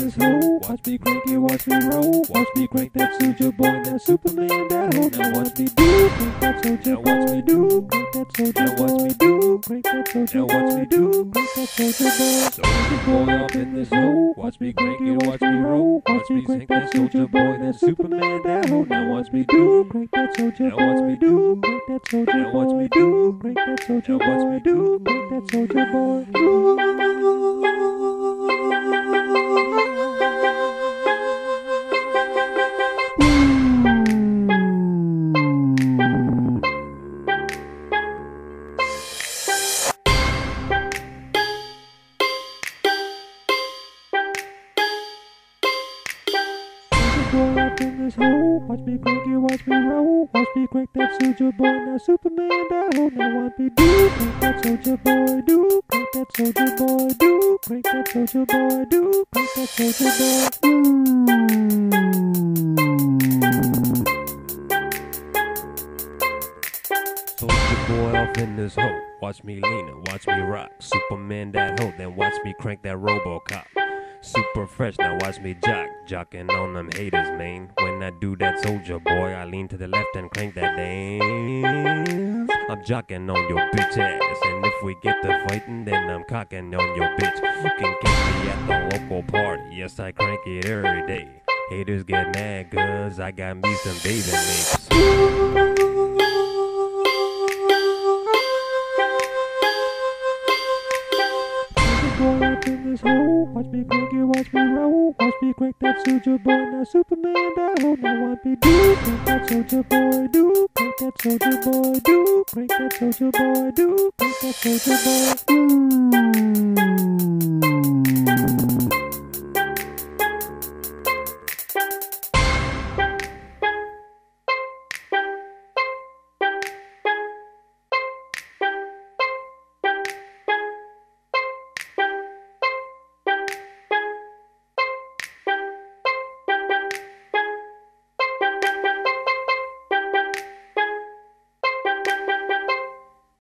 this hoe. Watch me crank it, watch me roll. Watch me crank that Soulja boy, that Superman, that hoe. Now watch me do, crank that Soulja boy, do, crank that Soulja boy, do, crank that Soulja boy, do, crank that Soulja boy. Soulja boy up in this hoe. Watch me crank it, watch me roll. Watch me crank that Soulja boy, that Superman, that hoe. Now watch me do, crank that Soulja boy, do, crank that Soulja boy, do, crank that Soulja boy, do, crank that Soulja boy. Boy up in this hole, watch me crank it, watch me roll. Watch me crank that Soulja boy, now Superman, that hoe. Now watch me do, crank that Soulja boy, do, crank that Soulja boy, do, crank that Soulja boy, do, crank that Soulja boy. Soulja boy off in this hoe, watch me lean it, watch me rock. Superman that hoe, then watch me crank that RoboCop. Super fresh, now watch me jocking on them haters, man. When I do that Soulja boy, I lean to the left and crank that dance. I'm jocking on your bitch ass, and if we get to fighting, then I'm cocking on your bitch. You can catch me at the local party, yes I crank it every day. Haters get mad cause I got me some bathing mix. Boy up in this hole, watch me crank it, watch me roll. Watch me crank that Soulja boy, now Superman, that hoe. Now watch me do, crank that Soulja boy, do, crank that Soulja boy, do, crank that Soulja boy, do, crank that Soulja boy.